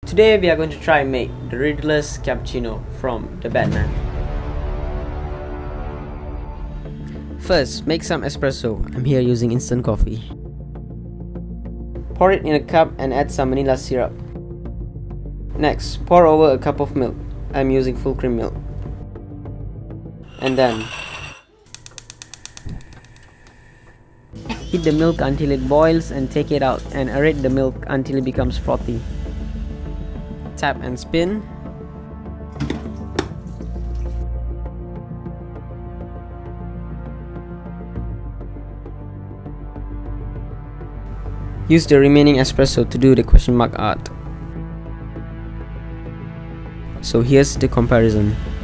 Today we are going to try and make the Riddler's cappuccino from the Batman. First, make some espresso. I'm here using instant coffee. Pour it in a cup and add some vanilla syrup. Next, pour over a cup of milk. I'm using full cream milk. And then heat the milk until it boils and take it out and aerate the milk until it becomes frothy. Tap and spin. Use the remaining espresso to do the question mark art. So here's the comparison.